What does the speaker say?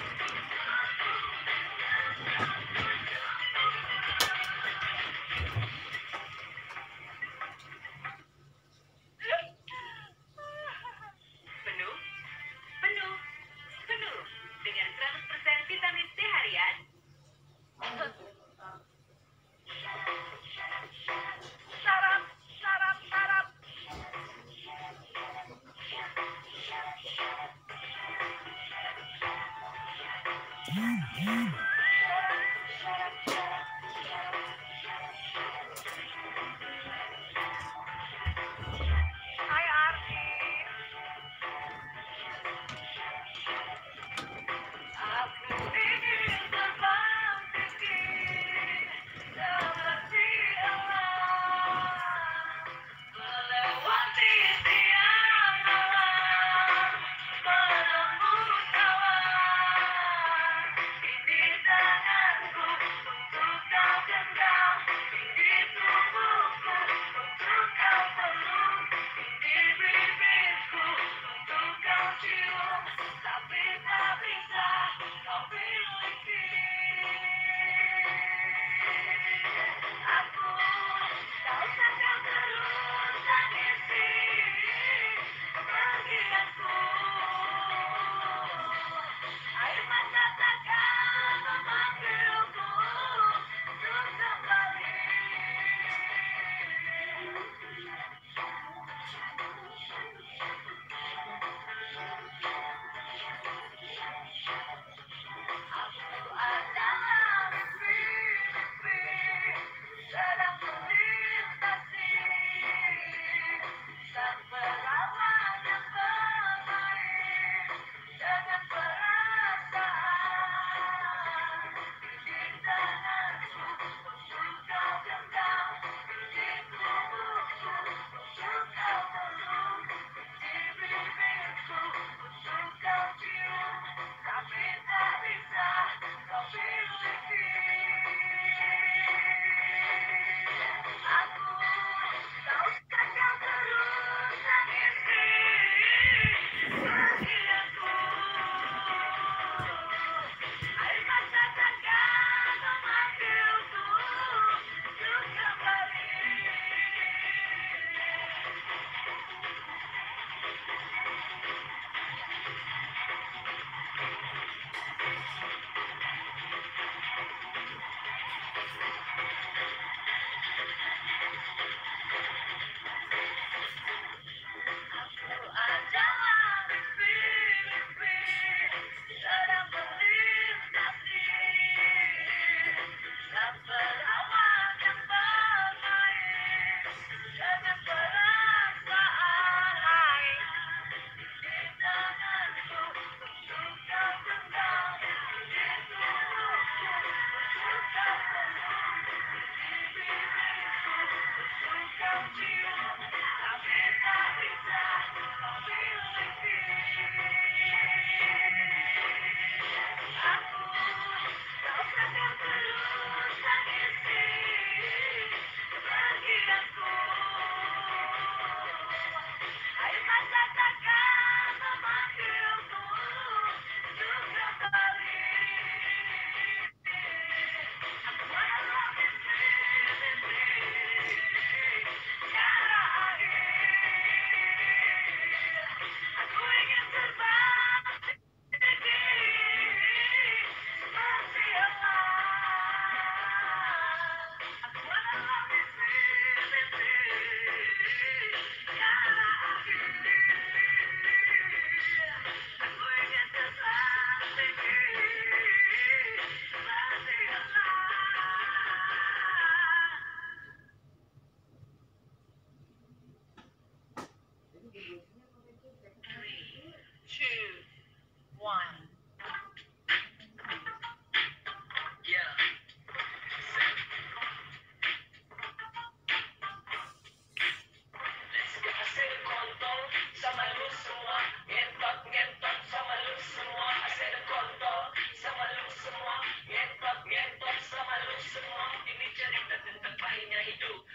Penuh, penuh, penuh dengan 100% vitamin C harian. Sarap, sarap, sarap. Hai Ardi. Aku ingin terbang tinggi seperti elang, melewati tiang malam, menembus awan. Ini tanganku untuk kau genggam, ini tubuhku untuk kau peluk, ini bibirku untuk kau cium, tapi tak bisa kau miliki. Aku tahu kau terus tangisi kepergianku. Air mata takkan memanggilku untuk kembali. Aku adalah mimpi-mimpi sedang melintasi sang perawan yang bermain dengan perasaan. Ini tanganku untuk kau genggam, ini tubuhku untuk kau peluk, ini bibirku untuk kau cium, tapi tak bisa kau miliki. Aku tahu kau terus tangisi kepergianku. Air mata takkan memanggilku untuk kembali. Aku adalah mimpi-mimpi sedang melintasi sang perawan yang bermain dengan perasaan. Ini tanganku untuk kau genggam, ini tubuhku untuk kau peluk, ini bibirku untuk kau cium, tapi tak bisa kau miliki. Aku tahu kau terus tangisi kepergianku. Air mata takkan memanggilku untuk kembali. Aku adalah mimpi-mimpi tiada akhir. Aku ingin terbang tinggi seperti elang. Aku adalah mimpi-mimpi tiada akhir. Aku ingin terbang tinggi seperti elang. 3, 2, 1. Yeah. Let's go. Hasil kontol sama lu semua, ngentot ngentot sama lu semua. Hasil kontol sama lu semua, ngentot ngentot sama lu semua. Ini cerita tentang pahitnya hidup.